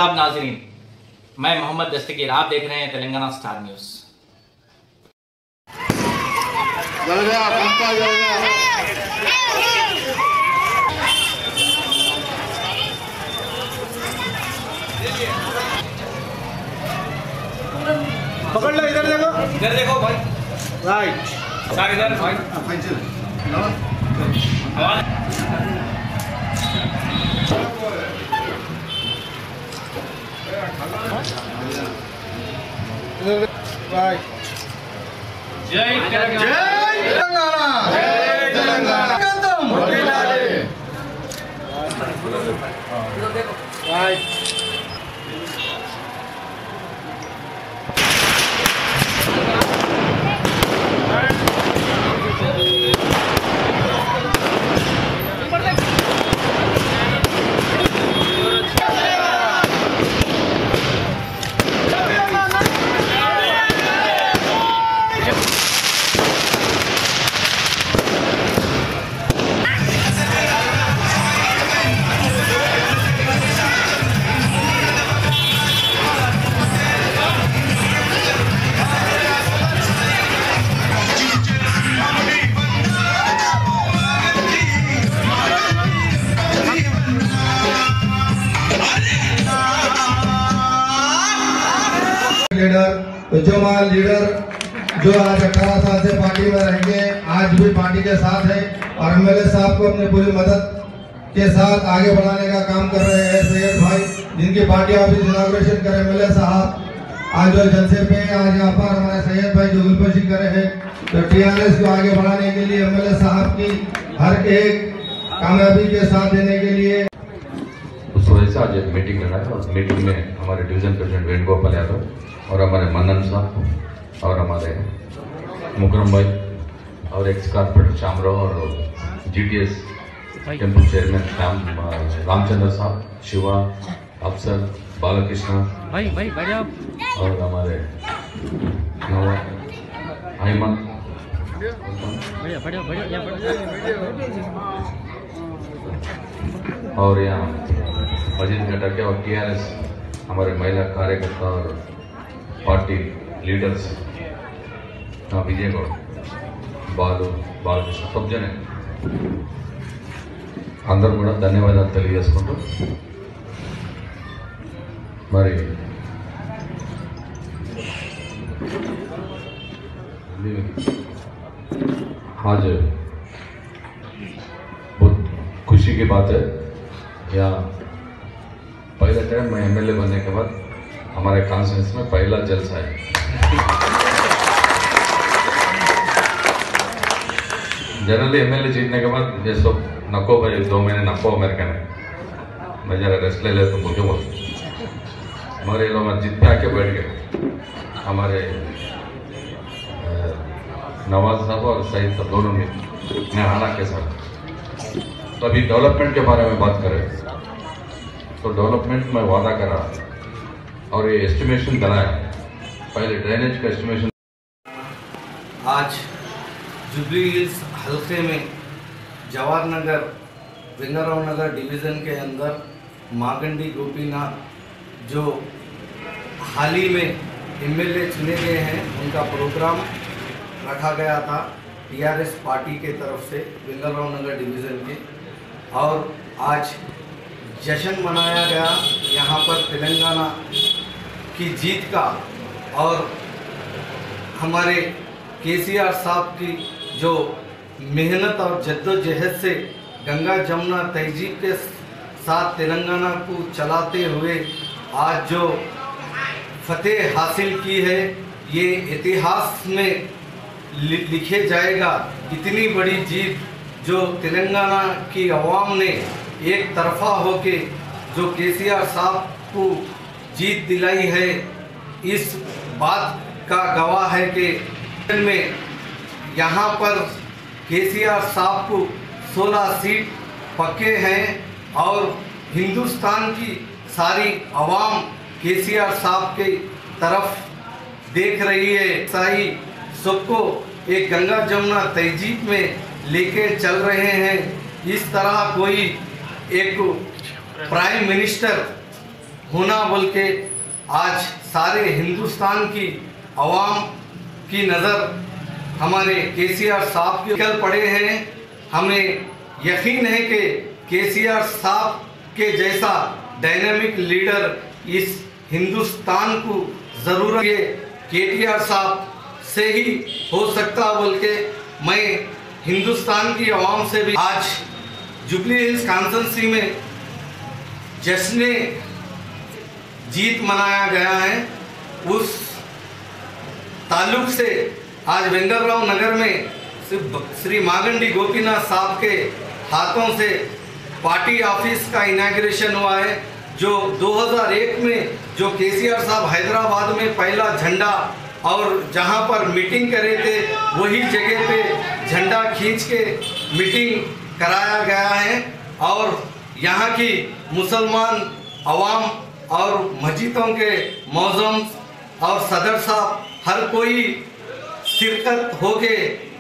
आदाब नाजरीन, मैं मोहम्मद दस्तगीर, आप देख रहे हैं तेलंगाना स्टार न्यूज़। पकड़ लो, इधर देखो भाई। राइट सर इधर भाई। राइट। जय तेलंगाना। जय तेलंगाना। राइट। उज्जवल लीडर जो आज 18 साल से पार्टी में रहेंगे, आज भी पार्टी के साथ है और एमएलए साहब को अपनी पूरी मदद के साथ आगे बढ़ाने का काम कर रहे हैं। सैयद भाई जिनकी पार्टी ऑफिस इनॉग्रेशन करे एमएलए साहब आज जो जलसे पे आज यहाँ पर हमारे सैयद भाई जो गुलपोशी करे हैं, तो टीआरएस को आगे बढ़ाने के लिए एमएलए साहब की हर एक कामयाबी के साथ देने के लिए उस वजह से आज एक मीटिंग लगाया और मीटिंग में हमारे डिवीजन प्रेसिडेंट वेणुगोपाल यादव और हमारे मनन साहब और हमारे मुकरम भाई और एक्स कारपोरेटर शामराव और जीटीएस टेम्पल चेयरमैन रामचंद्र साहब, शिवा, अफसर, बालकृष्ण भाई बढ़िया और हमारे आयमन और यहाँ अजीत घटक और टीआरएस हमारे महिला कार्यकर्ता और पार्टी लीडर्स विजय गौड़, బాలకృష్ణ सब जने అందరూ కూడా ధన్యవాదాలు తెలియజేసుకుంటూ మరి आज बहुत खुशी की बात है, यहाँ पहले टाइम मैं एमएलए बनने के बाद हमारे कॉन्स्टिट्यूंसी में पहला जलसा है। जनरली एमएलए जीतने के बाद ये सब नको भाई 2 महीने नको अमेरिका में मैं जरा रेस्ट ले ले तो मुझे बोल हमारे लोग जीत पे आके बैठ गए। हमारे नवाज साहब और सईद साहब दोनों में हाना के साथ तो अभी डेवलपमेंट के बारे में बात करें तो डेवलपमेंट में वादा करा और ये एस्टिमेशन बनाया, पहले ड्रेनेज का एस्टिमेशन। आज जुबली हिल्स हल्के में जवाहर नगर विंगराव नगर डिवीज़न के अंदर मागंडी गोपीनाथ जो हाल ही में एमएलए चुने गए हैं उनका प्रोग्राम रखा गया था टीआरएस पार्टी के तरफ से विंगराव नगर डिवीज़न के, और आज जश्न मनाया गया यहाँ पर तेलंगाना की जीत का और हमारे केसीआर साहब की जो मेहनत और जद्दोजहद से गंगा जमुना तहजीब के साथ तेलंगाना को चलाते हुए आज जो फतेह हासिल की है, ये इतिहास में लिखे जाएगा। इतनी बड़ी जीत जो तेलंगाना की अवाम ने एक तरफा होके जो केसीआर साहब को जीत दिलाई है, इस बात का गवाह है कि में यहाँ पर केसीआर साहब को 16 सीट पक्के हैं और हिंदुस्तान की सारी आवाम केसीआर साहब के तरफ देख रही है। साई सबको एक गंगा जमुना तहजीब में लेके चल रहे हैं। इस तरह कोई एक प्राइम मिनिस्टर होना बोल के आज सारे हिंदुस्तान की आवाम की नज़र हमारे केसीआर साहब के निकल पड़े हैं। हमें यकीन है कि केसीआर साहब के जैसा डायनामिक लीडर इस हिंदुस्तान को ज़रूरत है, केटीआर साहब से ही हो सकता बोल के मैं हिंदुस्तान की आवाम से भी आज जुबली हिल्स कॉन्स्टिट्यूंसी में जश्न जीत मनाया गया है। उस ताल्लुक से आज वेंगरराव नगर में श्री मागंडी गोपीनाथ साहब के हाथों से पार्टी ऑफिस का इनॉग्रेशन हुआ है। जो 2001 में जो केसीआर साहब हैदराबाद में पहला झंडा और जहां पर मीटिंग करे थे वही जगह पे झंडा खींच के मीटिंग कराया गया है और यहां की मुसलमान अवाम और मस्जिदों के मौज़म और सदर साहब हर कोई शिरकत होके